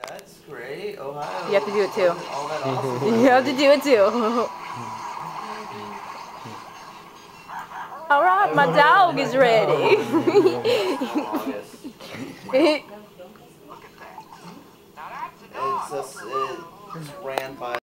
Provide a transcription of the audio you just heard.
That's great, Ohio. You have to do it too. All that awesome. You have to do it too. All right, my dog is ready. It's ran by